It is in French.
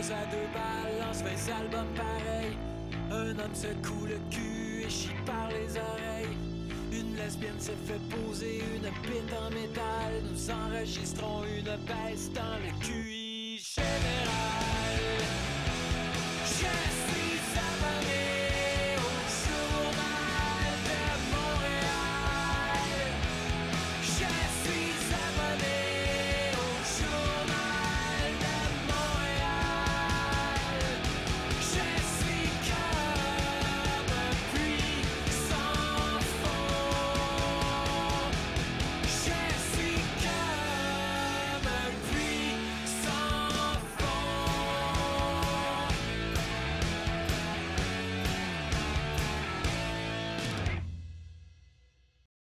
rose à 2 balles, lance 20 albums pareils. Un homme se coule le cul et chie par les oreilles. Une lesbienne se fait poser une bite en métal. Nous enregistrons une baisse dans le QI.